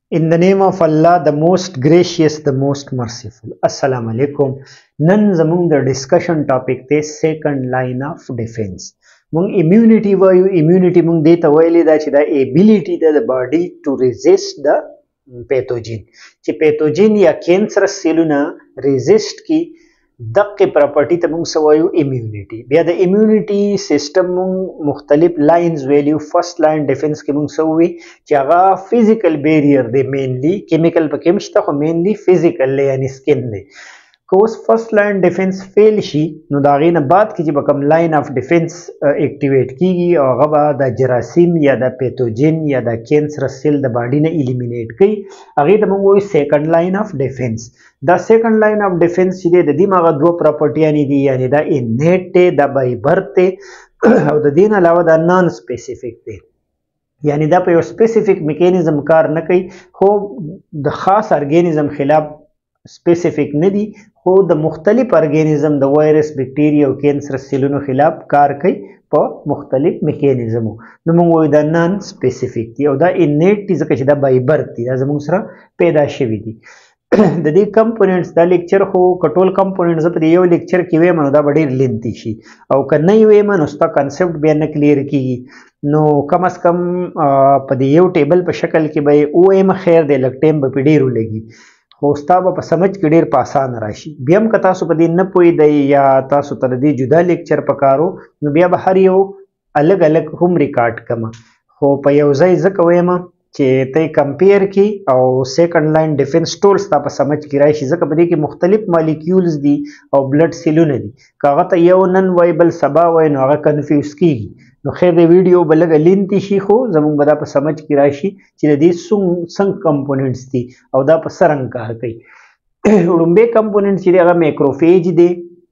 In the name of Allah, the most gracious, the most merciful. Assalamu alaikum. Nan zamung the discussion topic the second line of defense. Mung immunity vayu immunity mung data wali da chi the ability the body to resist the pathogen. Chi pathogen ya cancerous celluna resist ki دقه پراپرټي ته موږ سوایو اميونيټي. بیا د اميونيټي سیستم موږ مختلف لاینز ویلیو. فرست لاین ډیفنس کې موږ سووي چې هغه فزیکل بیریر دی، مینلی کیمیکل پکې مشته خو مینلی فزیکل دی یعنی سکن دی. که اوس فرست لاین ډیفنس فیل شي نو د هغې نه بعد کې چې به کوم لاین آف ډیفنس اکټیویټ کیږي او هغه به د جراثیم یا د پیتوجن یا د کینسرس سیل د باډي نه الیمینیټ کوي، هغې ته موږ وایو سیکنډ لاین آف ډیفنس. دا سیکنډ لاین آف ډیفنس چې دی د دې هغه دوه پراپرټیانې دي، یعنی دا انیټ دی، دا بای برت دی او د دې نه علاوه دا نان سپیسیفیک دی، یعنی دا په یو سپیسیفیک میکانیزم کار نه کوي خو د خاص ارګینزم خلاف سپیسیفیک نه دي، خو د مختلف ارګینزم د وایرس بکټیریا او کینسرس سیلونو خلاف کار کوي په مختلف میکانیزمو. نو موږ وایو دا نان سپیسیفیک دي او دا انیټ دي ځکه چې دا بای برت دي، دا زموږ سره پیدا شوي دي. د دې کمپوننټس دا لیکچر خو کټول کمپوننټس په یو لیکچر کې ویم نو دا به ډېر لینتي شي او که نه ویم نو ستا کنسپټ بیا نه کلیر کیږي، نو کم از کم په دې یو ټیبل په شکل کې به ویم خیر دی، لږ ټایم به پې ډېر ولګي خو ستا به په سمجھ کې ډېر په اسانه راشي. بیا هم که تاسو په دې نه پوهېدئ یا تاسو ته د دې جدا لیکچر پکارو نو بیا به هر یو الګ الګ هم ریکارډ کړم، خو په یو ځای ځکه ویم چې ته کمپیر کی او سیکنډ لاین ډیفنس ټول ستا په سمجھ کې راشي، ځکه په دې کې مختلف مالیکیولز دي او بلډ سیلونه دي. که هغه ته یو نن وای بل سبا وای نو هغه کنفیوز کیږي. نو خیر د ویډیو به لږه لینتي شي خو زموږ به دا په سمجھ کې راشي چې د دې څنګه کمپوننټس دي او دا په څه رنګ کار کوي. وړومبی کمپوننټ چې دی هغه میکروفیج دی،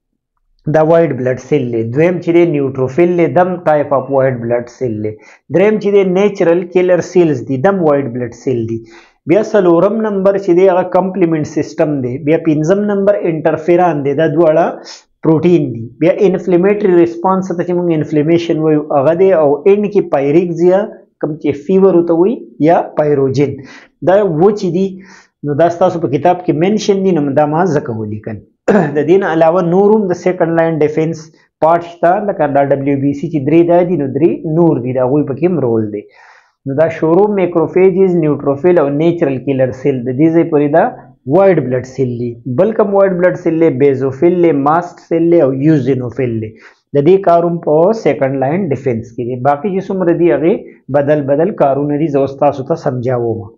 دا وایټ بلډ سیل دی. دویم چې دی نیوټروفیل دی، دم ټایپ اف وایټ بلډ سیل دی. دریم چې دی نیچرل کیلر سیلز دی، دم وایټ بلډ سیل دی. بیا څلورم نمبر چې دی هغه کمپلیمنٹ سیستم دی. بیا پنځم نمبر انټرفیران دی، دا دواړه پروټین دي. بیا انفلیمیټری ریسپانس ته چې موږ انفلیمیشن وایو هغه دی، او اینډ کې پایریکز یا کوم چې فیور ورته وایي یا پایروجن، دا و چې دي نو دا ستاسو په کتاب کې منشن دي، نو دا ما ځکه ولیکل. د دې نه علاوه نور هم د سیکنډ لاین ډیفنس پارټ شته، لکه دا ډبلیو بي سي چې درې دا دي نو درې نور دي، د هغوی پکې هم رول دی. نو دا شروع میکروفیجز، نیوټروفیل او نیچرل کیلر سیل د دې ځای پورې دا وایټ بلډ سیل دی. بل کوم وایټ بلډ سیل دی بیزوفیل دی، ماست سیل دی او یوزینوفیل دی. د دې کاروم په سیکنډ لاین ډیفنس کې دی. باقي چې څومره دي هغې بدل بدل کارونه دي، زه اوس تاسو ته سمجاوم.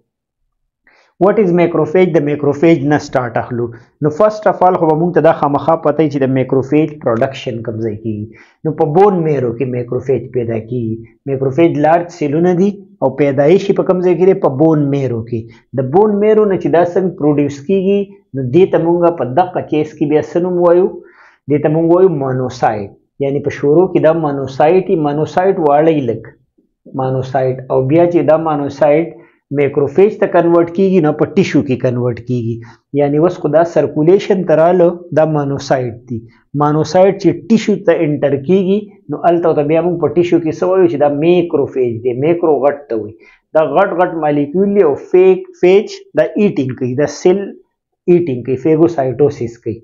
What is macrophage؟ د میکروفیج نه سٹارټ اخلو. نو فرست اف آل خو به موږ ته دا خامخا پته چې د میکروفیج پروډکشن کوم ځای کېږي. نو په بون میرو کې میکروفیج پیدا کېږي. میکروفیج لارج سیلونه دي او پیدایش په کوم ځای کې دی؟ په بون میرو کې. د بون میرو نه چې دا څنګه پروډیوس کېږي نو دې ته موږ په دقه کیس کې بیا څه نوم وایو؟ دې ته موږ وایو مونوسایټ، یعنی په شروع کې دا مونوسایټ مونوسایټ واړی لږ مونوسایټ، او بیا چې دا مونوسایټ میکروفیج ته کنورټ کیږي نو په ټیشو کې کنورټ کیږي، یعنی اوس خو دا سرکولیشن ته راله دا مانوسایټ دی. مانوسایټ چې ټیشو ته انټر کیږي نو هلته ته بیا موږ په ټیشو کې څه وایو چې دا میکروفیج دی. میکرو غټ ته وایي، دا غټ غټ مالیکیول دی او فیج دا ایټینګ کوي، دا سیل ایټینګ کوي، فیګوسایټوسیس کوي.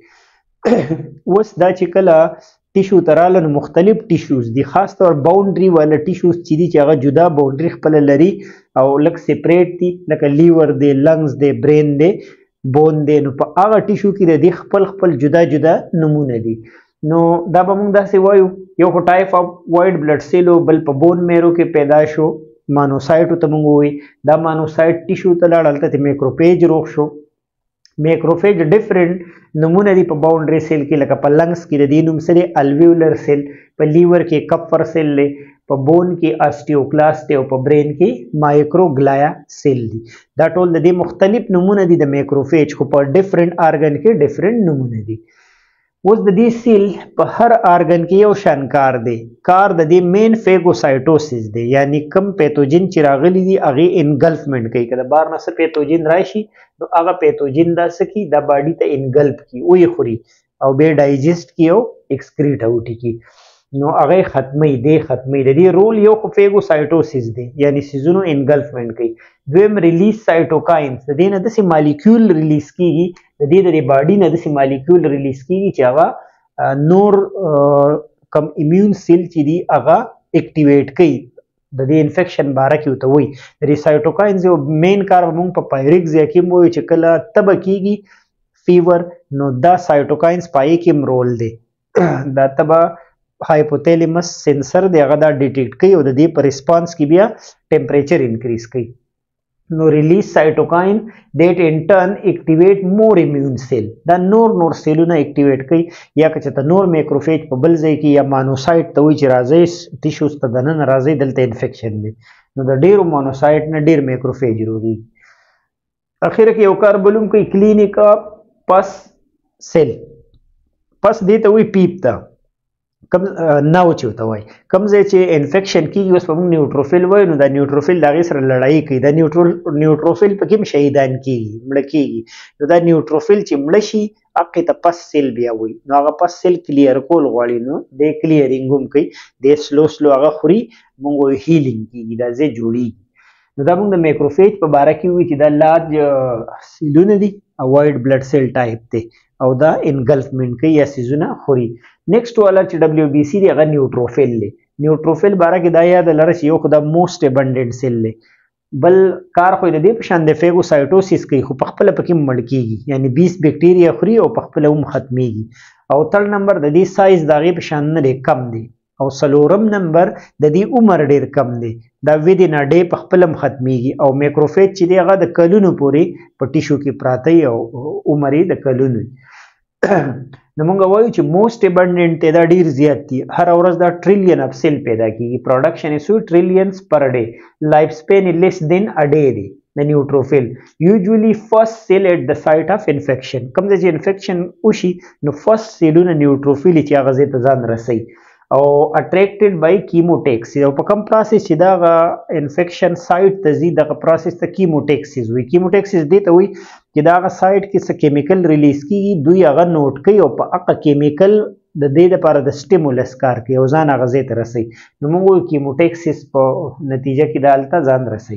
اوس دا چې کله ټیشو ته راله نو مختلف ټیشوز دي، خاص طور باونډري والا ټیشوز چې دي چې هغه جدا باونډري خپله لري او لږ سپریټ دي، لکه لیور دی، لنګز دی، برین دی، بون دی. نو په هغه ټیشو کې د دې خپل خپل جدا جدا نمونه دي. نو دا به موږ داسې وایو یو خو ټایپ اف وایټ بلډ سیل و، بل په بون میرو کې پیدا شو مانوسایټو ته موږ وایي. دا مانوسایټ ټیشو ته لاړ، هلته ته میکروفیج روغ شو. میکروفیج ډیفرنٹ نمونه دي په باونډري سیل کې، لکه په لنګس کې د دې نوم څه دی؟ الویولر سیل. په لیور کې کپر سیل دی، په بون کې اسټیوکلاست دی او په برین کې مایکروګلایا سیل دی. دا ټول د دې مختلف نمونه دي د میکروفیج، خو په ډیفرنٹ آرګن کې ډیفرنٹ نمونه دي. اوس د دې سیل په هر آرګن کې یو شان کار دی. کار د دې مین فیګوسایټوسیس دی، یعنی کم پیتوجن چې راغلي دي هغې انګلفمنټ کوي. که د بار نه څه پیتوجن راشي نو هغه پیتوجن دا څه کي؟ دا باډي ته انګلف کي، ویې خوري او بیا ډایجسټ کي او ایکسکریټ اوټ کي. نو هغه ختمي د دې رول یو خو فیګوسایټوسیس دی یعنی سيزونو انګلفمنٹ کوي دویم ریلیز سایټوکاینز د دې نه د مالیکول ریلیز کیږي د دې د باډي نه د مالیکول ریلیز کیږي چې هغه نور کم ایمیون سیل چې دی هغه اکټیویټ کوي د دې انفیکشن باره کې وته وي د سایټوکاینز یو مین کار موږ په پایریک ځای کې وایو چې کله تب کیږي فیور نو دا سایټوکاینز پای کې رول دی دا تبا هایپوتیلمس سنسر دی هغه دا ډیټیکټ کوي او د دې په ریسپانس کې بیا ټمپریچر انکریز کوي نو ریلیز سایټوکاین دیٹ ان ټرن اکټیویټ مور ایمیون سیل دا نور سیلونه اکټیویټ کوي یا که چېرته نور مایکروفیج په بل ځای کې یا مانوسایټ ته وایي چې راځئ ټیشوز ته دننه راځئ دلته انفیکشن دی نو د ډېرو مانوسایټ نه ډېر مایکروفیج جوړېږي اخره کې یو کار بلوم کوي کلینیکا پس سیل پس دې ته وایي پیپ ته کم ناو چې ورته وایي کوم ځای چې انفیکشن کېږي اوس به موږ نیوټروفیل وایو نو دا نیوټروفیل د هغې سره لړایي کوي دا نیوټروفیل پکې هم شهیدان کېږي مړه کېږي نو دا نیوټروفیل چې مړه شي هغې ته پس سیل بیا وایي نو هغه پس سیل کلیر کول غواړي نو دی کلیرینګ هم کوي دی سلو هغه خوري موږ وایو هیلینګ کېږي دا ځای جوړېږي نو دا موږ د مایکروفیج په باره کې وایي چې دا لارج سیلونه دي وایډ بلډ سیل ټایپ دی او دا انګلفمنٹ کوي یا سیزونه خوري نیکسټ والا چې دبلیو بی سی دی هغه نیوټروفیل دی نیوټروفیل باره کې دا یاد لره چې یو خو دا موسټ ابنډنټ سیل دی بل کار خو د دې په شان د فیګوسایټوسیس کوي خو په خپله پکې مړ کېږي یعنی 20 بیکټیریا خوري او په خپله هم ختمیږي او تل نمبر د دې سایز د هغې په شان نه دی کم دی او څلورم نمبر د دې عمر ډېر کم دی دا ودین ا ډے په خپل هم ختمیږي او مایکروفیج چې دی هغه د کلونو پورې په ټیشو کې پراته او عمر یې د کلونو نو موږ وایو چې موسټ ابنډنټ دا ډیر زیات دي هر ورځ دا ټریلیون اف سیل پیدا کیږي پروډکشن یې سو ټریلیونز پر ډے لایف سپین لیس دین ا ډے دی د نیوټروفیل یوزولي فرست سیل ایٹ د سایټ اف انفیکشن کوم ځای چې انفیکشن وشي نو فرست سیلونه نیوټروفیل چې هغه ځای ته ځان رسوي او اټریکټډ بای کیموټیکسیس او په کوم پروسس چې دا انفیکشن سایټ ته ځي دغه پروسس ته کیموټیکسیس وایي کیموټیکسیس دې ته وایي چې دا هغه سایټ کې څه کیمیکل ریلیز کیږي دوی هغه نوٹ کوي او په هغه کیمیکل د دې لپاره د سټیمولس کار کوي او ځان هغه ځای ته رسوي نو موږ وایو کیموټیکسیس په نتیجه کې دا هلته ځان رسوي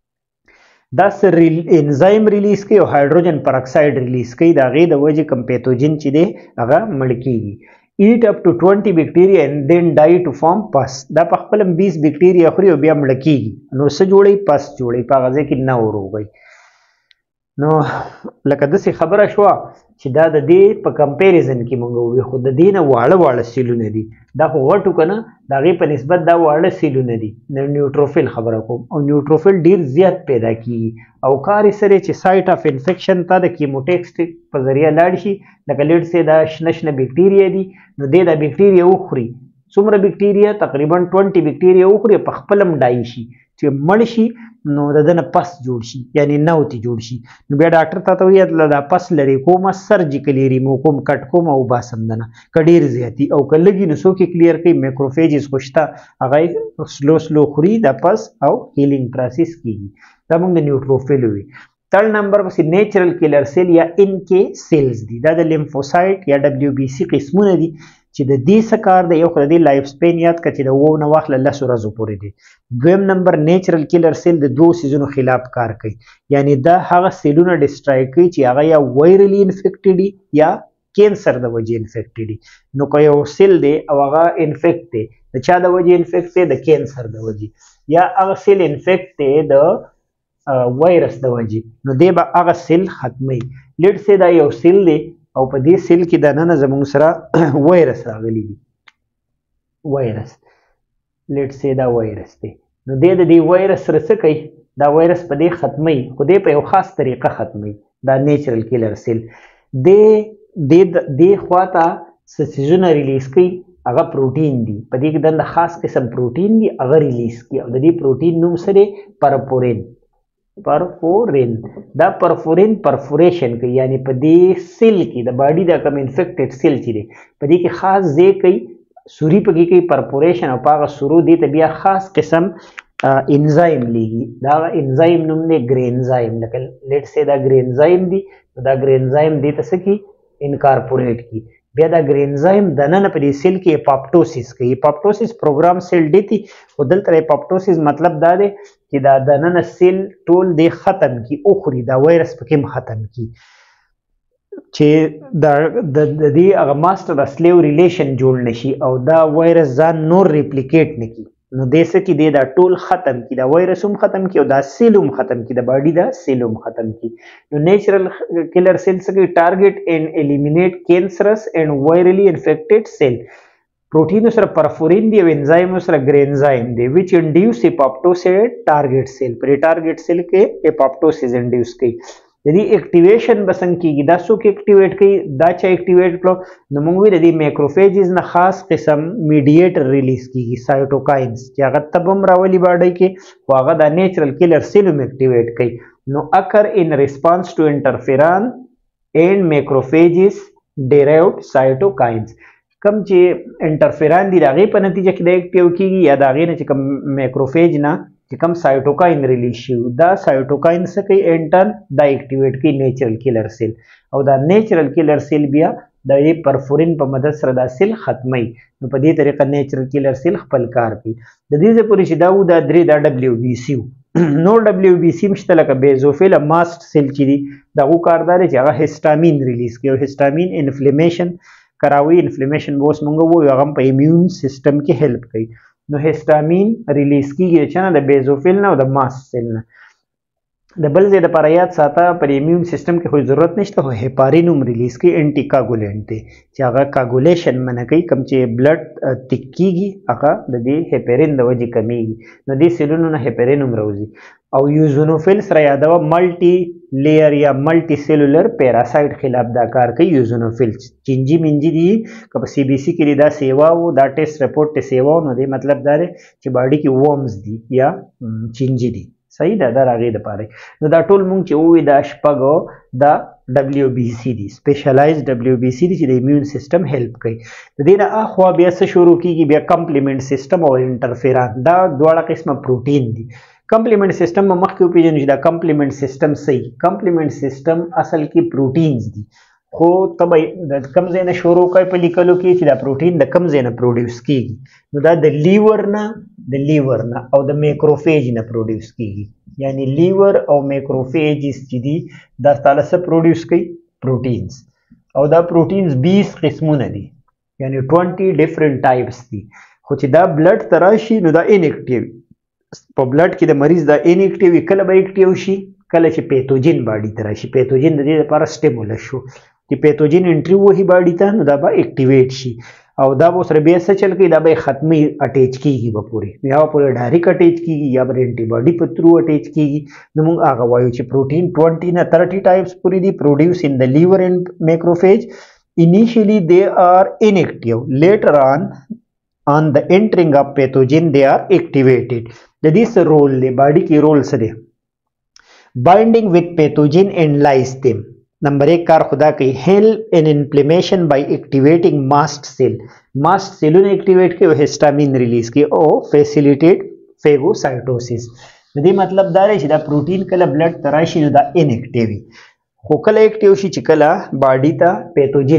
دا انزایم ریلیز کوي او هایدروجن پر اکساید ریلیز کوي د هغې د وجې کم پیتوجن چې دی هغه مړ کیږي eat up to 20 bacteria and then die to form pus دا په خپل 20 بکټیریا خوري او بیا مړ کیږي نو څه جوړي پس جوړي په هغه ځای کې نه وروږي نو لکه داسې خبره شوه چې دا د دې په کمپیریزن کې موږ ووایو خو د دې نه واړه سیلونه دي دا خو غټو که نه د هغې په نسبت دا واړه سیلونه دي د نیوټروفیل خبره کوم او نیوټروفیل ډېر زیات پیدا کیږي او کار یې سره چې سایټ اف انفیکشن ته د کیموټیکسټ په ذریعه لاړ شي لکه لیټ سې دا شنه بکټیریا دي نو دې دا بکټیریا وخوري څومره بکټیریا تقریبا 20 بکټیریا وخوري په خپل هم ډای شي چې مړ شي نو د ده نه پس جوړ شي یعنی نوتې جوړ شي نو بیا ډاکټر ته وایي دا پس لرې کومه سرجیکلی ریمو کوم کټ کوم او باسم دنه که ډېر زیاتي او که لږي نو څوک یې کلیر کوي مایکروفیجز خو شته هغه سلو خوري دا پس او هیلینګ پروسس کیږي دا موږ د نیوټروفیل وایي تھرڈ نمبر پسې نیچرل کلر سیل یا ان کې سیلز دي دا د لیمفوسایټ یا دبلیو بی سی قسمونه دي چې د دې څه کار دی یو خو د دې لایف سپین یاد کړه چې د 9 نه واخله 10 ورځو پورې دی دویم نمبر نیچرل کلر سیل د 2 سیزونو خلاف کار کوي یعنی دا هغه سیلونه ډسټرای کوي چې هغه یا وایرلی انفیکټډ دي یا کینسر د وجې انفیکټډ دي نو که یو سیل دی او هغه انفیکټ دی د چا د وجې انفیکټ دی د کینسر د وجې یا هغه سیل انفیکټ دی د وایرس د وجې نو دی به هغه سیل ختموي لیټ سې دا یو سیل دی او په دې سیل کې دننه زموږ سره وایرس راغلی دي وایرس لیټ سې دا وایرس دی نو دی د دې وایرس سره څه کوي دا وایرس په دې ختموي خو دی په یو خاص طریقه ختموي دا نیچرل کیلر سیل دې خواته څه څیزونه ریلیز کوي هغه پروټین دي په دې کې دنده خاص قسم پروټین دي هغه ریلیز کوي او د دې پروټین نوم څه دی پرفورین دا پرفورین پرفوریشن کوي یعنی په دې سیل کې د باډي دا کم انفیکټډ سیل چې دی په دې کې خاص ځای کوي سوري پکې کوي پرفوریشن او په هغه سورو دې ته بیا خاص قسم انزایم لیږي دا انزایم نوم دی ګرینزایم لکه لیټ سې دا ګرینزایم دی دا ګرینزایم دې ته څه کوي انکارپوریټ کی بیا دا ګرینزایم دننه په دې سیل کې اپاپټوسیس کوي. اپاپټوسیس پروګرام سیل ډیتی خو دلته اپاپټوسیس مطلب دا دی چې دا دننه سیل ټول دی ختم کی او خوري دا وایرس پکې ختم کی چې د دې هغه ماستر سلیو ریلیشن جوړ نشي او دا وایرس ځان نور ریپلیکیټ نه کی. نو دې څه کې دی دا ټول ختم کی دا وایرس هم ختم کی او دا سیل هم ختم کی د باډي دا سیل هم ختم کی. نو نیچرل کلر سیلز کې ټارګټ اینڈ الیمینیټ کینسرس اینڈ وایرلی انفیکټډ سیل. پروټین سره پرفورین دی او انزایم سره ګرینزایم دی which induce apoptosis target cell. پر ټارګټ سیل کې اپاپټوسیس انډیوس کوي. د دې اکټیویشن بسنګ کیږي. دا څوک اکټیویټ کوي؟ دا چې اکټیویټ کړو نو موږ وی د دې مایکروفیجز نه خاص قسم میډیټر ریلیز کیږي سایټوکاینز چې هغه تبم راولي باډي کې خو هغه د نیچرل کلر سیل هم اکټیویټ کوي. نو اکر ان ریسپانس ټو انټرفیران اینڈ مایکروفیجز ډیرایوډ سایټوکاینز. کم چې انټرفیران دی هغه په نتیجه کې د اکټیو کیږي یا د هغه نه چې کم مایکروفیج نه چې کم سایټوکاین ریلیز شي دا سایټوکاین څه کوي انټرن دا اکټیویټ کوي نیچرل کلر سیل او دا نیچرل کلر سیل بیا د پرفورین په مدد سره دا سیل ختمي. نو په دې طریقه نیچرل کلر سیل خپل کار کوي. د دې پورې چې دا و دا درې دا دبليو بي سي نو دبليو بي سي مشته لکه بیزوفیل ماست سیل چې دي دغه کاردار چې هغه هیسټامین ریلیز کوي. هیسټامین انفلیمیشن کراوي. انفلیمیشن بوس مونږ وو هغه په ایمیون سیستم کې هیلپ کوي. نو هیسټامین ریلیز کیږي چې نه د بیزوفیل نه او د ماست سیل نه. د بل ځای د پر یاد ساته پر ایمیون سیستم کې خو ضرورت نشته خو هیپارین هم ریلیز کوي انټي کاګولینټ دی چې هغه کاګولیشن منه کوي کم چې بلډ تک کیږي هغه د دې هیپارین د وجې کمیږي. نو دې سیلونو نه هیپارین هم راوځي. او یوزونوفیل سره یادوه ملټي لیر یا ملټي سیلولر پیراسایت خلاف دا کار کوي. یوزونوفیل چینجی منجی دي که په سی بی سی کې دا سیوا وو دا ټیسټ رپورټ ته سیوا نو دی مطلب دا دی چې باډي کې وورمز دي یا چینجی دي. صحیح ده دا راغی د پاره. نو دا ټول مونږ چې وې دا شپږو دا دبليو بي سي دي سپیشلایز دبليو بي سي دي چې د ایمیون سیستم هیلپ کوي. د دې نه اخوا بیا څه شروع کیږي بیا کمپلیمنٹ سیستم او انټرفیران. دا دواړه قسمه پروتین دي. کمپلیمنٹ سیستم مخکې پیژنو چې دا کمپلیمنٹ سیستم صحیح کمپلیمنٹ سیستم اصل کې پروتینز دي خو تبه د کم ځای نه شروع کوي په لیکلو کې چې دا پروتین د کم ځای نه پروډوس کیږي. نو دا د لیور نه او د میکروفیج نه پروډوس کیږي. یعنی لیور او میکروفیجز چې دي دا تعالی څه پروډوس کوي؟ پروتینز. او دا پروتینز 20 قسمونه دي یعنی 20 ډیفرنٹ ټایپس دي. خو چې دا بلډ تراشي نو دا انیکټیو په بلډ کې د مریض دا انیکټیو کله به اکټیو شي کله چې پیتوجین باډي ته راشي. پیتوجین د دې لپاره سټیمولس شو چې پیتوجین انټری وهي باډي ته نو دا به اکټیویټ شي او دا به سره بیا څه چل کوي دا به ختمي اٹیچ کیږي به پوری یا پوری ډایرکټ اٹیچ کیږي یا به انټي باډي په تھرو اٹیچ کیږي. نو موږ هغه وایو چې پروتین 20 نه 30 ټایپس پوری دي پروډوس ان د لیور اینڈ میکروفیج. Initially they are inactive. Later on the entering of pathogen they are activated. That is the role the body की role से दे binding with pathogen and lyse them. Number 1 कार खुदा की help in inflammation by activating mast cell. mast cell ने activate के वो histamine release की और facilitate phagocytosis. दे मतलब दार है जिदा प्रोटीन कला blood तराशी जुदा inactive खो कला एक्टिव शी चिकला बॉडी ता पैथोजन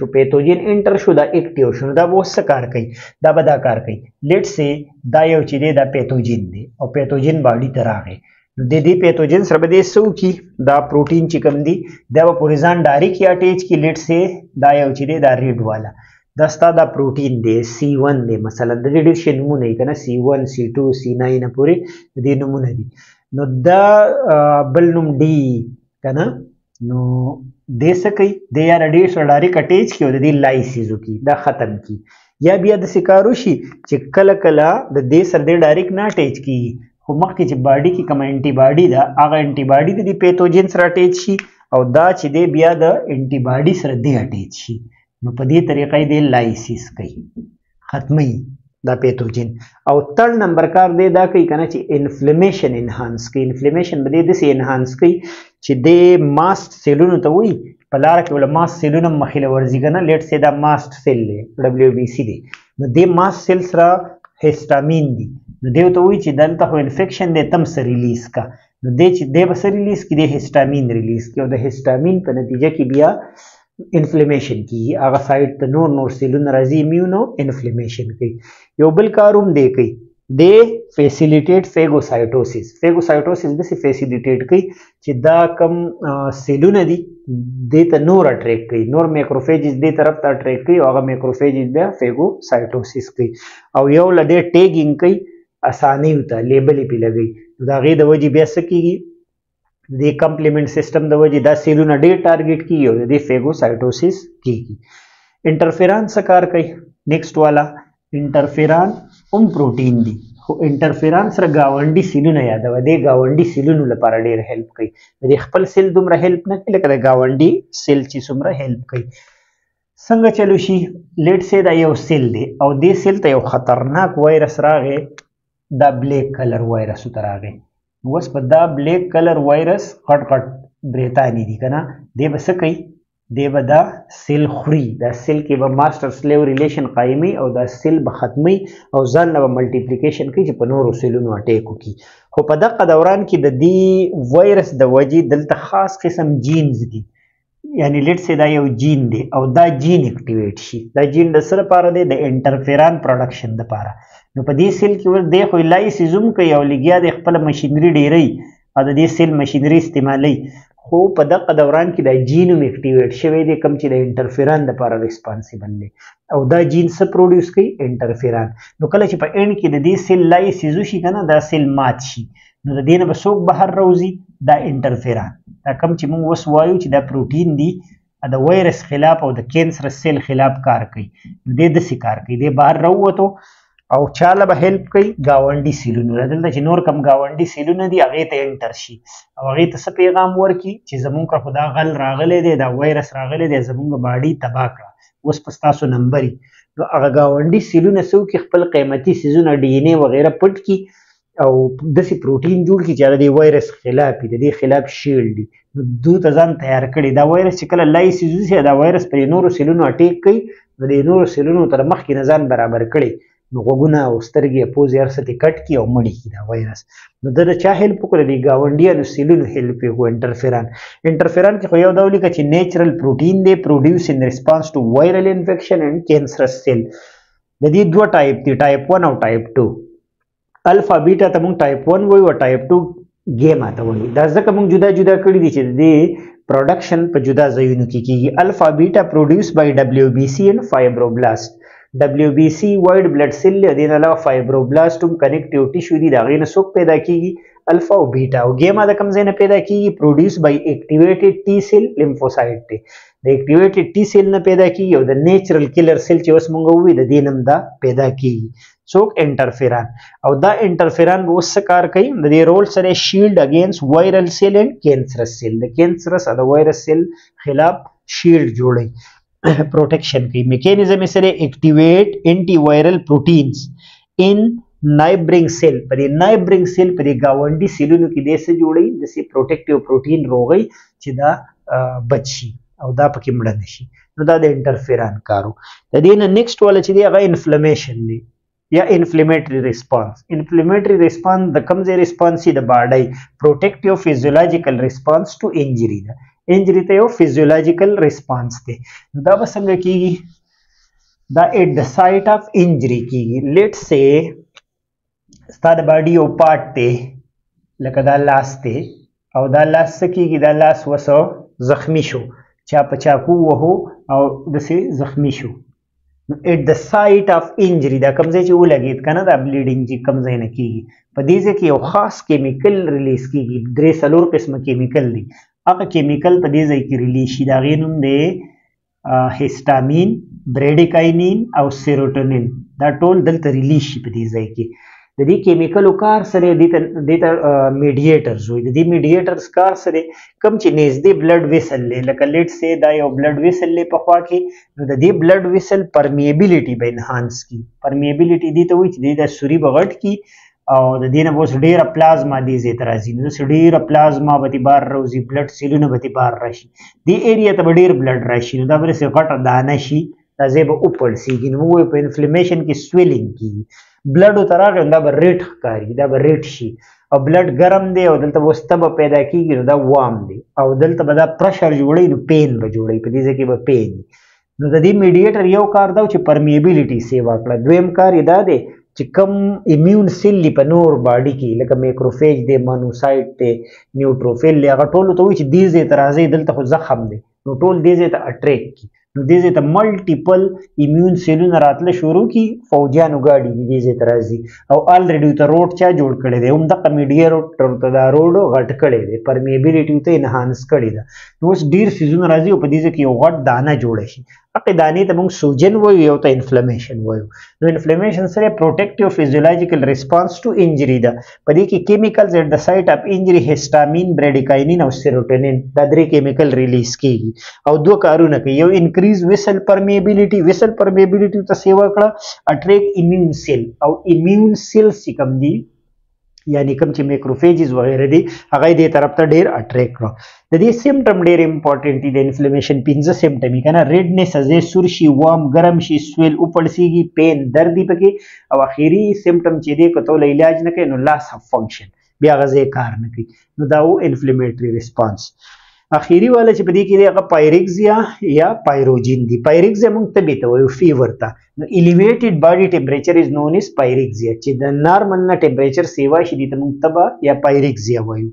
एंटर शो दा एक्टिव शो दा वो सकार कई दा बदा कार कई लेट से दा यो चिदे दा पैथोजन दे और पैथोजन बॉडी तरा गए दे दे पैथोजन सरबदे सो की दा प्रोटीन चिकम दी दा वो पुरिजान डारी की अटैच की लेट से दा यो चिदे दा रेड वाला दस्ता दा प्रोटीन दे C1 दे मसलन द डिडक्शन नमूने कना C1 C2 C9 पूरे दे नमूने दी नो दा बलनुम डी कना नो दे सकी दे यार अडेस और डायरेक्ट अटैच की होती लाइसिसो की दा खत्म की या बिया द सिकारोशी चिकल कला द दे सर दे डायरेक्ट ना अटैच की हो मख की बॉडी की कम एंटीबॉडी दा आगा एंटीबॉडी दी पैथोजन सर अटैच शी और दा ची दे बिया द एंटीबॉडी सर दे अटैच शी नो पदी तरीका दे लाइसिस कई खत्मई दा पैथोजन और थर्ड नंबर कार दे दा कई कना ची इन्फ्लेमेशन एनहांस की इन्फ्लेमेशन बदे दे से एनहांस कई ची दे मास्ट सेलून तो वही पलार के वाला मास्ट सेलून मखिला वर्जी कना लेट से दा मास्ट सेल ले WBC दे नो दे मास्ट सेल्स रा हिस्टामिन दी नो दे तो वही ची दलता हो इन्फेक्शन दे तम से रिलीज का नो दे ची दे बस रिलीज की दे हिस्टामिन रिलीज की और द हिस्टामिन पे नतीजा की बिया انفلیمیشن کیږي هغه سایت ته نور سیلونه راځي ایمیونو انفلیمیشن کوي. یو بل کاروم دی کوي د فیسیلیټیټ فیګوسایټوسیس. فیګوسایټوسیس د څه فیسیلیټیټ کوي چې دا کم سیلونه دي د ته نور اټریکټ کوي، نور مایکروفیجز د طرف ته اټریکټ کوي او هغه مایکروفیجز د فیګوسایټوسیس کوي او یو لده ټیګینګ کوي اسانه وته لیبل پی لګي. دا غي د وجې بیا څه کیږي د کمپلیمنٹ سیستم د وجې دا سیلونه ډیر ټارګټ کیږي او د فیګوسایټوسیس کیږي. انټرفیران څه کار کوي؟ نیکسٹ والا انټرفیران هم پروتین دی خو انټرفیران سره گاونډي سیلونه یادوه، د گاونډي سیلونو لپاره ډیر هیلپ کوي. د خپل سیل دومره هیلپ نه کوي لکه د گاونډي سیل چې څومره هیلپ کوي. څنګه چلو شي؟ لیټ سي دا یو سیل دی او دې سیل ته یو خطرناک وایرس راغی، دا بلیک کلر وایرس ته راغی. اوس په دا بلیک کلر وایرس غټ بریتانی دي کنه، دی به څه کوي؟ دی به دا سیل خوري، دا سیل کې به ماستر سلیو ریلیشن قایمي او دا سیل به ختمي او ځان له ملټیپلیکیشن کوي چې په نورو سیلونو اټیک وکړي. خو په دغه دوران کې د دې وایرس د وجې دلته خاص قسم جینز دي، یعنی لیټ سي دا یو جین دی او دا جین اکټیویټ شي. دا جین د څه لپاره دی؟ د انټرفیران پروډکشن لپاره. نو په دې سیل کې ور دی خو لایسیزم کوي او لګیا د خپل ماشینری ډیری او د دې سیل ماشینری استعمالي، خو په دغه دوران کې د جینوم اکټیویټ شوی دی کوم چې د انټرفیران لپاره ریسپانسیبل دی او دا جین څه پروډوس کوي؟ انټرفیران. نو کله چې په اینډ کې د دې سیل لایسیزو شي کنه، دا سیل مات شي، نو د دې نه به څوک بهر راوځي؟ دا انټرفیران. دا کوم چې موږ اوس وایو چې دا پروټین دی د وایرس خلاف او د کینسر سیل خلاف کار کوي، نو دې داسې کار کوي، دې بهر راووتو او چاله به هیلپ کوي؟ گاونډي سیلونو. دلته چې نور کم گاونډي سیلونه دي هغې ته انټر شي او هغې ته څه پیغام ورکړي چې زمونږ خو دا غل راغلی دی، دا وایرس راغلی دی، زمونږ باډي تباه کړه، اوس په ستاسو نمبر یي. نو هغه گاونډي سیلونه څه وکړي؟ خپل قیمتي سیزونه ډي ان اے وغیره پټ کړي او داسې پروټین جوړ کړي چې هغه د وایرس خلاف وي، د دې خلاف شیلډ دي. نو دوی ته ځان تیار کړي. دا وایرس چې کله لایسیزو شي دا وایرس پر نورو سیلونو اټیک کوي، نو د نورو سیلونو تر مخکې نه ځان برابر کړي، نو غوږونه او سترګې پوزې هر څه ترې کټ کړي او مړي کړي دا وایرس. نو د چا هیلپ وکړه؟ د ګاونډیانو سیلونو هیلپ یې وکړو. انټرفیران کې خو یو ډول لیکه چې نیچرل پروټین دی پروډیوس ان ریسپانس ټو وایرل انفیکشن اینڈ کینسرس سیل. د دې دوه ټایپ دي، ټایپ 1 او ټایپ 2. الفا بیټا ته موږ ټایپ 1 وایو او ټایپ 2 ګیما ته وایو. دا ځکه موږ جدا جدا کړي دي چې د دې پروډکشن په جدا ځایونو کې کیږي. الفا بیټا پروډیوس بای WBC اینڈ فایبروبلاست. WBC وایډ بلډ سیل دی، د نه علاوه فایبروبلاست هم کنیکټیو ټیشو دي، دا غي نه څوک پیدا کیږي؟ الفا او بیٹا. او ګیما د کوم ځای نه پیدا کیږي؟ پروډیوس بای اکټیویټډ ټي سیل لیمفوسایټ دی، د اکټیویټډ ټي سیل نه پیدا کیږي او د نیچرل کیلر سیل چې اوس مونږ وې د دې نم دا پیدا کیږي. څوک؟ انټرفیران. او دا انټرفیران به اوس کار کوي؟ د دې رول سره شیلډ اگینست وایرل سیل اینڈ کینسرس سیل، د کینسرس او د وایرس سیل خلاف شیلډ جوړي، پروټیکشن کوي. میکانیزم یې سره اکټیویټ انټي وایرل پروټینز ان نایبرینګ سیل. په دې نایبرینګ سیل په دې گاونډي سیلونو کې د څه جوړي؟ د سي پروټیکټیو پروټین روغي چې دا بچ شي او دا پکې مړ نه شي. نو دا د انټرفیران کارو. د دې نه نیکسټ والا چې دی هغه انفلیمیشن دی یا انفلیمیټری ریسپانس. انفلیمیټری ریسپانس د کوم ځای ریسپانس دی؟ د باډي. پروټیکټیو فیزیولوژیکل ریسپانس ټو انجری ده، انجری ته یو فیزیولوژیکل ریسپانس دی. نو دا به څنګه کیږي؟ دا ایٹ د سایټ اف انجری کیږي. لیټ سي ستا د باډي یو پارټ دی لکه دا لاس دی او دا لاس څه کیږي؟ دا لاس وسو زخمی شو، چا په چاقو وهو او داسې زخمی شو. نو ایٹ د سایټ اف انجری دا کوم ځای چې ولګید کنه، دا بلیډینګ چې کوم ځای نه کیږي، په دې ځای کې یو خاص کیمیکل ریلیز کیږي. 3-4 قسمه کیمیکل دي، هغه کیمیکل په دې ځای کې ریلیز شي. دا غي نوم دی هیسټامین، بریډیکاینین او سیروټونین. دا ټول دلته ریلیز شي په دې ځای کې. د دې کیمیکلو کار سره د میډیټرز وي. د دې میډیټرز کار سره کوم چې نږدې بلډ ویسل لکه لیټ سي دا یو بلډ ویسل په خوا کې، نو د دې بلډ ویسل پرمیبیلیټي به انهانس کی. پرمیبیلیټي دې ته وایي چې د سوري بغټ کی او د دې نه اوس ډیره پلازما دې زیات راځي. نو ډیره پلازما به بار روزي، بلډ سیلونه به بار راشي، دې ایریا ته ډیر بلډ راشي، نو دا به څه غټه دانه شي، دا زه به اوپړ سیږي. نو په انفلیمیشن کې سویلینګ کی، بلډ تراغه دا به ریټ ښکاري، دا به ریټ شي او بلډ ګرم دی او دلته وسته به پیدا کیږي، نو دا وام دی او دلته به دا پرشر جوړي نو پین به جوړي په دې ځکه به پین نو د دې میډیټر یو کار دا چې پرمیبیلیټي سیوا کړه دویم کار یې دا دی چې کم ایمیون سیل په نور باډي کې لکه میکروفیج دی مونوسایټ دی نیوټروفیل دی هغه ټول ته وایي چې دې ځای ته راځي دلته خو زخم دی نو ټول دې ځای ته اټریک کی نو دې ځای ته ملټیپل ایمیون سیلونه راتله شروع کی فوجیانو ګاډي دې ځای ته راځي او الریډي ته روډ چا جوړ کړی دی هم دغه میډیټر ته دا روډ غټ کړی دی پرمیبیلیټي ته انهانس کړی ده نو اوس ډیر سیزونه راځي او په دې ځای کې یو غټ دانه جوړ شي هغه دانې ته موږ سوجن وایو یو ته انفلمیشن وایو نو انفلمیشن سره پروټیکټیو فزیولوژیکل ریسپانس ټو انجری ده په دې کې کیمیکلز ایٹ د سایت اف انجری هیسټامین بریډیکاینین او سیروټونین دا درې کیمیکل ریلیز کیږي او دوه کارونه کوي یو انکریز ویسل پرمیبیلیټي ته سیوا کړه اټریک ایمیون سیل او ایمیون سیل کوم دي یعنی کوم چې میکروفیجز وغیرہ دي هغه دې طرف ته ډیر اټریک کړو د دې سیمټم ډیر امپورټنٹ دي د انفلمیشن 15 سیمټم کنه ریډنس ازې سور شي وارم ګرم شي سویل اوپړسیږي پین درد دی پکې او اخیری سیمټم چې دې کته علاج نه کوي نو لاس اف فنکشن بیا غزه کار نه کوي نو دا و انفلیمیټری ریسپانس اخیری والا چې په دې کې هغه پایریکزیا یا پایروجین دی پایریکزیا موږ ته به ته وایو فیور ته نو الیویټډ باډي ټمپریچر از نون از پایریکزیا چې د نارمل نه ټمپریچر سیوا شي دي ته موږ ته یا پایریکزیا وایو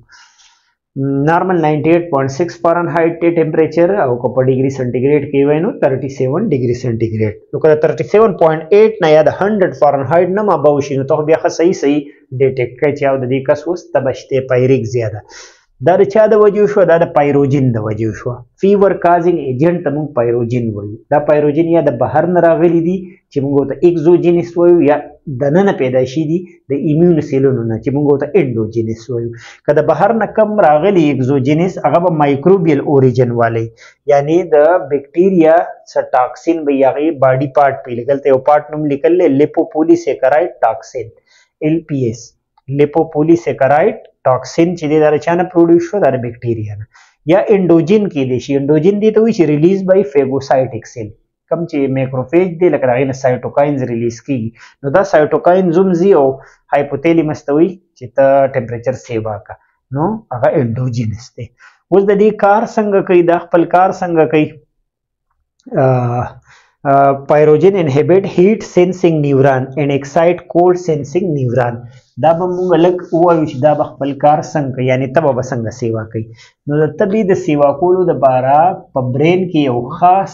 نارمل 98.6 فارنهایټ ته ټمپریچر او کو په ډیګري سنټیګریډ کې وای نو 37 ډیګري سنټیګریډ نو کله 37.8 نه یا د 100 فارنهایټ نه ما به شي نو ته بیا صحیح ډیټیکټ کړئ چې او د دې کس اوس تبشته پایریکزیا ده دا د چا د وجو شو دا د پایروجین د وجو شو فیور کازینګ ایجنټ ته موږ پایروجین وایو دا پایروجین یا د بهر نه راغلی دي چې موږ ته ایکزوجینس وایو یا د نن پیدا شي دي د ایمیون سیلونو نه چې موږ ته انډوجینس وایو کله بهر نه کم راغلی ایکزوجینس هغه به مایکروبیل اوریجن والی یعنی د بیکټیریا س ټاکسین به یغه باډي پارت په لګل ته یو پارت نوم لیکل لیپوپولیسیکرایډ ټاکسین ال پی اس لیپوپولیسیکرایډ ټاکسین چې د چانه پروډوس شو د بیکټیریا نه یا انډوجین کې دي شي انډوجین دي ته وی چې ریلیز بای فیګوسایټک سیل کم چې میکروفیج دی لکه هغه نه سایټوکاینز ریلیز کیږي نو دا سایټوکاین زومزي او هایپوتیلیمس ته وی چې ته ټمپریچر سیوا کا نو هغه انډوجینس دی اوس د دې کار څنګه کوي دا خپل کار څنګه کوي pyrogen inhibit heat sensing neuron and excite cold sensing neuron دا به موږ لک وایو چې دا به خپل کار څنګه یعنی تبه به څنګه سیوا کوي نو د تبې د سیوا کولو د بارا په برین کې یو خاص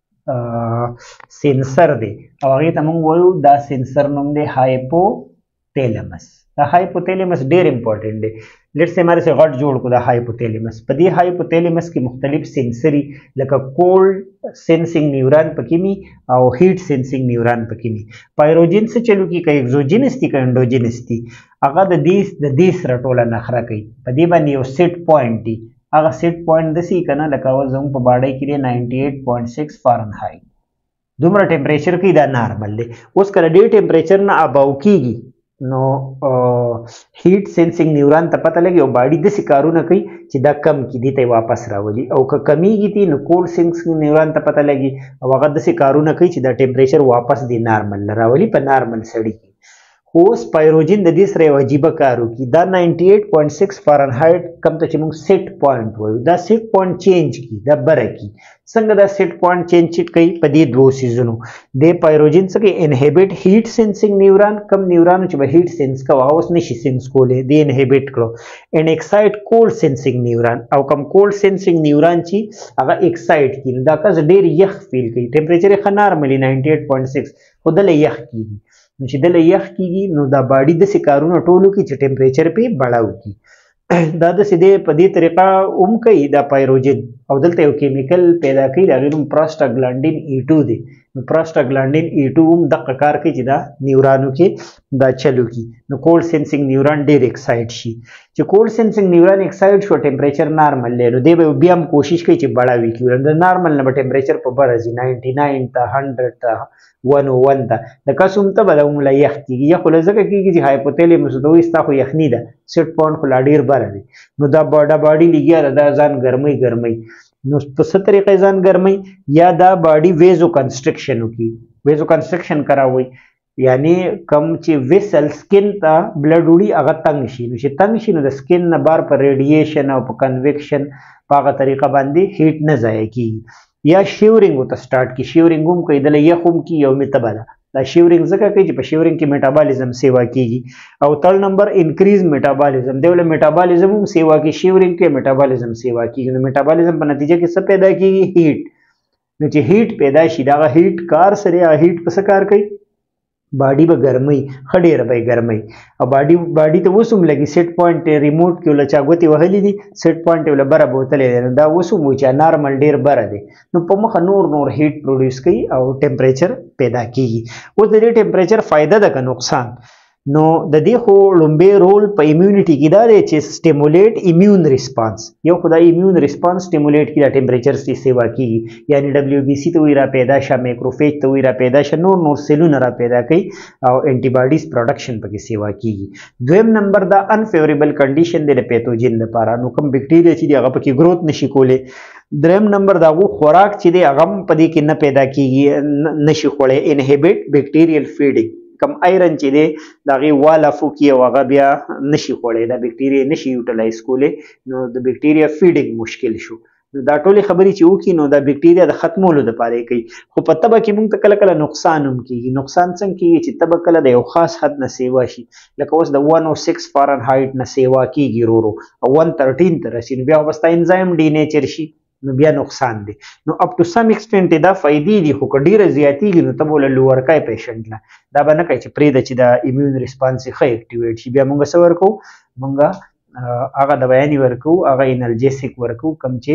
سینسر دی او هغه ته موږ وایو دا سینسر نوم دی هایپوتیلمس دا هایپوتیلمس ډیر امپورټنٹ دی لیټس سے ہمارے سے غټ جوړ کو دا هایپوتیلمس په دې هایپوتیلمس کې مختلف سینسری لکه کولډ سینسینګ نیورون پکې می او هیټ سینسینګ نیورون پکې می پایروجین څه چلو کې کوي ایکزوجینس دي که انډوجینس دي هغه د دې سره ټوله نخره کوي په دې باندې یو سیټ پوینټ دی هغه سیټ پوینټ دسی کنه لکه زموږ په باډي کې 98.6 فارنهایټ دومره ټمپریچر کې دا نارمل دی اوس کله دې ټمپریچر نه اباو کیږي نو هیټ سینسینګ نیورون ته پته لګي او باډي د سکارونه کوي چې دا کم کی دي ته واپس راولي او که کمیږي تی نو کولډ سینسینګ نیورون ته پته لګي او هغه د سکارونه کوي چې دا ټمپریچر واپس دی نارمل راولي په نارمل سړی کې اوس پایروجین د دې سره عجیب کارو کی دا 98.6 فارنهایټ کم ته چې موږ سیټ پوینټ وایو دا سیټ پوینټ چینج کی دا بره کی څنګه دا سیټ پوینټ چینج کوي په دې دوه سیزونو د پایروجین څخه انهبیټ هیټ سینسینګ نیورون کم نیورون چې به هیټ سینس کوي اوس نشي سینس کولې دی انهبیټ کړو ان ایکسایټ کولډ سینسینګ نیورون او کم کولډ سینسینګ نیورون چې هغه ایکسایټ کیږي دا کس ډیر یخ فیل کوي ټمپریچر یې نارملی 98.6 خو دله یخ کیږي نو چې دله یخ کیږي نو دا باډي د سکارونو ټولو کې چې ټمپریچر په بڑاو کی دا د سیده په دې طریقه کوي دا پایروجین او دلته یو کیمیکل پیدا کوي دا غوړم پروسټاګلانډین E2 دی نو پروسټاګلانډین E2 هم د کار کوي چې دا نیورونو کې دا چلو کی نو کولډ سینسینګ نیورون ډیر ایکسایټ شي چې کولډ سینسینګ نیورون ایکسایټ شو ټمپریچر نارمل لري نو دی به بیا هم کوشش کوي چې بڑاوي کی د نارمل نه ټمپریچر په برازي 99 ته 100 ته 101 ته د قسم ته بلوم لا یخ کیږي یا خو لزګه کیږي چې هایپوتیلمس دوی ستا خو یخنی ده سیټ پوینټ خو لا ډیر بار دی نو دا باډي لګیا دا ځان ګرمي نو په څه طریقې ځان ګرمي یا دا باډي ویزو کنسټرکشن وکي ویزو کنسټرکشن کراوي یعنی کم چې ویسل سکن ته بلډ وړي هغه تنګ شي، نو چې تنګ شي نو د سکن نه بار په ریډیشن او په کنویکشن په هغه طریقه باندې هیټ نه ضایع کیږي. یا شیورینګ ورته سٹارټ کی، شیورینګ هم کوي دله یخ هم کی یو متبه ده. دا شیورینګ ځکه کوي چې په شیورینګ کې میټابالیزم سیوا کیږي. او تل نمبر انکریز میټابالیزم، دی ول میټابالیزم هم سیوا کی، شیورینګ کې میټابالیزم سیوا کیږي. نو میټابالیزم په نتیجه کې څه پیدا کیږي؟ هیټ. نو چې هیټ پیدا شي دا هیټ کار سره هیټ په څه کار کوي؟ باډي به ګرمي، خډېره به ګرمي او باډي ته وسوم لګي سیټ پوینټ ریموټ کې ول چا غوتی وهلې دي، سیټ پوینټ ول بره بوتلې ده، دا وسوم چې نارمل ډیر بره دي، نو په مخ نور هیټ پروډوس کوي او ټمپریچر پیدا کیږي. اوس د دې ټمپریچر فائدہ ده که نقصان؟ نو د دې خو لومبه رول په ایمیونټي کې دا دی چې سټیمولیټ ایمیون ریسپانس. یو خدای ایمیون ریسپانس سټیمولیټ کی دا ټمپریچر سي سیوا کیږي، یعنی دبليو بي سي ته وی را پیدا شه، مایکروفیج ته وی را پیدا شه، نور سیلونه را پیدا کوي او انټي باډیز پروډکشن پکې سیوا کیږي. دویم نمبر دا انفیوریبل کنډیشن دی د پیتوجن لپاره، نو کوم بکټیریا چې دی هغه پکې گروث نشي کولی. دریم نمبر دا غو خوراک چې دی هغه په دې کې نه پیدا کیږي، نشي خوړی، انهبیټ بکټیریل فیډینګ. کم آیرن چې دی دا غي والا فوکی او هغه بیا نشي خوړی، دا بکټیریا نشي یوټیلایز کولی، نو د بکټیریا فیډینګ مشکل شو. نو دا ټولې خبرې چې وکړي نو دا بکټیریا د ختمولو دپاره کوي. خو په تبه کې موږ ته کله کله نقصان هم کیږي. نقصان څنګه کیږي چې تبه کله د یو خاص حد نه سیوا شي، لکه اوس د 106 فارنهایټ نه سیوا کیږي ورو او 113 ته رسي، نو بیا وبستا انزایم ډي نیچر شي، نو بیا نقصان دی. نو اپ ټو سم ایکسټینټ دا فائدې دي، خو که ډیره زیاتیږي نو ته به له لور کوي پیشنټ له، دا به نه کوي چې پرېږده چې دا ایمیون ریسپانس یې ښه ایکټیویټ شي. بیا موږ څه ورکوو؟ موږ هغه دوايانې ورکوو، هغه انالجیسک ورکوو کوم چې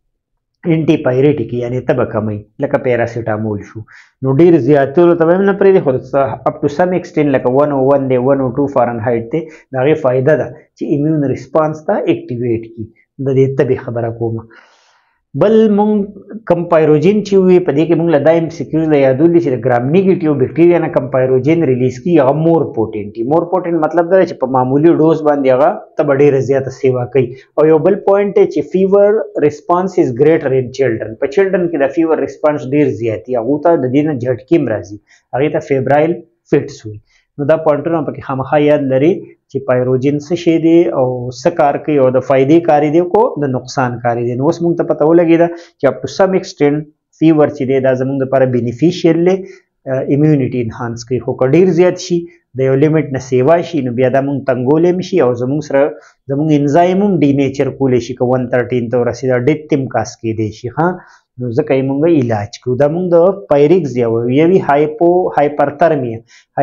انټي پایریټیک یعنی تبه کموي، لکه پیراسیټامول شو. نو ډیر زیاتولو ته هم نه پرېږدي، خو اپ ټو سم ایکسټینټ لکه 101 دی 102 فارنهایټ دی، د هغې فایده ده چې ایمیون ریسپانس ته ایکټیویټ کړي. د دې تبې خبره کومه. بل مونږ کم پایروجین چې وي په دې کې مونږ له دا ام سی کیوز له یادولي چې د ګرام نیګیټیو بکټیریا نه کم پایروجین ریلیز کیږي، هغه مور پوټینټ دي. مور پوټینټ مطلب دا چې په معمولي ډوز باندې هغه تبه ډېره زیاته سیوا کوي. او یو بل پوینټ دی چې فیور ریسپانس از ګریټر ان چلډرن، په چلډرن کې د فیور ریسپانس ډېر زیات دي، هغو ته د دې نه جھټکې هم راځي، هغې ته فیبرایل فټس وي. نو دا پوینټونه پکې خامخا یاد لري چې پایروجین څه شی دی او څه کار کوي او د فایدې کاري دی کو د نقصان کاري دی. نو اوس موږ ته پته ولګېده چې اپ ټو سم ایکسټینټ فیور چې دی دا زموږ دپاره بینیفیشیل دی، امیونټي انهانس کوي. خو که ډېر زیات شي د یو لیمټ نه سیوا شي نو بیا دا موږ تنګولی هم شي او زموږ سره زموږ انزایم هم ډي نیچر کولی شي، که 113 ته ورسېد ډیت هم کاس کېدی شي. نو ځکه یې مونږ علاج کوو. دا مونږ د پایریکس یوي هایپرترمیا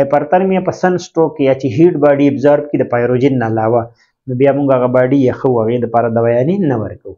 په سن سټروک یا چې هیټ باډي ابزارب کړي د پایروجین نه علاوه، نو بیا مونږ هغه باډي یخو هغې دپاره دوايانې نه ورکوو.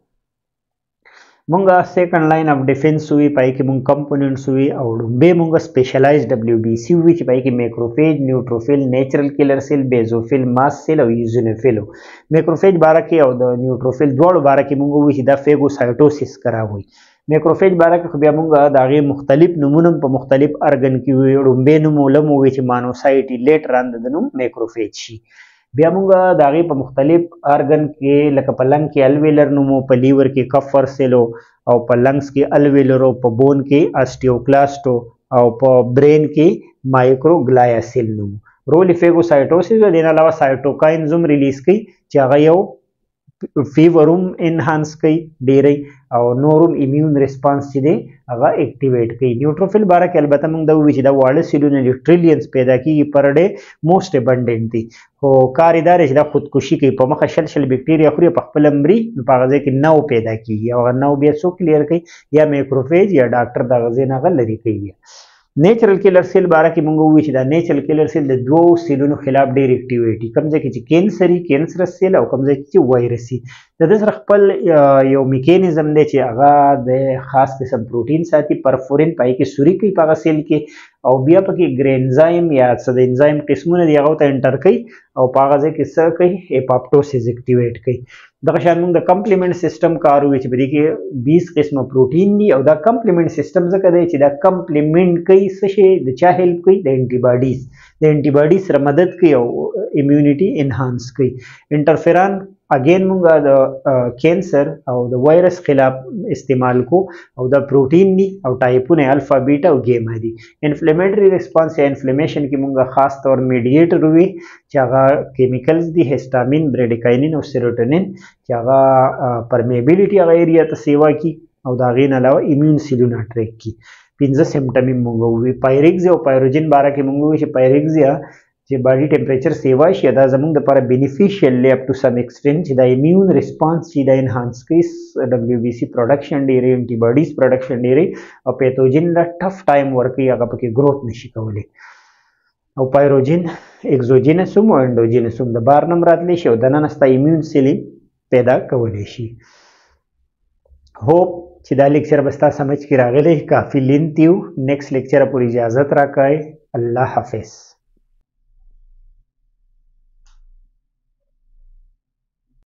مونږ سیکنډ لاین اف ډیفینس وي، پای کې مونږ کمپوننټس وي، او ډومبې مونږ سپیشلایز ډبلیو بي سي وي چې پای کې میکروفیج، نیوټروفیل، نیچرل کیلر سیل، بیزوفیل، ماس سیل او ایزونوفیل. میکروفیج باره کې او د نیوټروفیل دواړو باره کې مونږ ووایو چې دا فیګوسایټوسیس کراوي. میکروفیج باره کې خو بیا مونږ د هغې مختلف نومونه په مختلف ارګن کې وي. ډومبې نوم ولم ووایي چې مانوسایټي، لیټر آن د نوم میکروفیج شي. بیا مونږ د هغې په مختلف ارګن کې لکه په لنګ کې الویلر نومو، په لیور کې کفر سیلو، او په لنګس کې الویلرو، په بون کې اسټیوکلاسټو، او په برین کې مایکروګلایا سیل نومو. رول فیګوسایټوسیس د دې نه علاوه سایټوکاینز هم ریلیز کوي چې هغه یو فیور هم انهانس کوي ډیری، او نورم ایمیون ریسپانس چې دی هغه ایکټیویټ کوي. نیوټروفیل باره کې البته موږ دا ووایو چې دا واړه سیلونه چې ټریلیونز پیدا کېږي پر ډے موسټ ابنډنټ دي، خو کار یې دا دی چې دا خودکشي کوي، په مخه شل بکټیریا خوري، په خپله مري، نو په هغه ځای کې نو پیدا کېږي او هغه نو بیا څوک کلیر کوي؟ یا میکروفیج یا ډاکټر د هغه ځای نه هغه لرې کوي. نیچرل کیلر سیل باره کې مونږ ووایو چې دا نیچرل کیلر سیل د دوو سیلونو خلاف ډېر ایکټیویټي، کوم ځای کې چې کینسرس سیل او کوم ځای کې چې وایرسي. د دې سره خپل یو میکینزم دی چې هغه د خاص قسم پروټین ساتي، پرفورین پای کې سوري کوي په هغه سیل کې، او بیا پکې ګرینزایم یا څه د انزایم قسمونه دي هغه ته انټر کوي او په هغه ځای کې څه کوي؟ اپاپټوسیس ایکټیویټ کوي. دغه شان موږ د کمپلیمنٹ سیستم کار ووایو چې په دې کې 20 قسمه پروټین دي، او دا کمپلیمنٹ سیستم ځکه دی چې دا کمپلیمنٹ کوي څه شی؟ د چا هیلپ کوي؟ د انټي باډیز، د انټي باډیز سره مدد کوي او امیونټي انهانس کوي. انټرفیران اگین مونږه د کینسر او د وایرس خلاف استعمال کو او د پروتین دي او ټایپونه الفا بیٹا او ګیما دي. انفلیمیټری ریسپانس یا انفلیمیشن کې مونږه خاص طور میډیټر وي چې هغه کیمیکلز دي هیسټامین بریډیکاینین او سیروټونین چې هغه پرمیبیلیټي هغه ایریا ته سیوا کی او دا غین علاوه ایمیون سیلونه اټریک کی. 15 سمټم مونږ وی پایریکزیا او پایروجین بارا کې مونږ وی چې پایریکزیا چې باډي ټمپریچر سیوا شي دا زموږ لپاره بینیفیشل دی اپ ټو سم ایکسټینټ چې دا ایمیون ریسپانس چې دا انهانس کوي ډبلیو بی سی پروډکشن ډیری انټي باډیز پروډکشن ډیری او پیتوجن لا ټف ټایم ورکي هغه پکې گروث نشي کولی. او پایروجین اگزوجینس هم او انډوجینس هم د بار نم راتلی شي او دننه ستا ایمیون سیل پیدا کولی شي. هوپ چې دا لیکچر بستا سمجھ کې راغلی کافی لینتیو. نیکسٹ لیکچر پوری اجازت راکای. الله حافظ.